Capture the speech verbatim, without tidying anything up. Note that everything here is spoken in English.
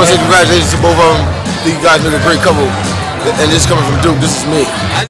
want to say congratulations to both of them. You guys make a great couple. And this coming from Duke, this is me.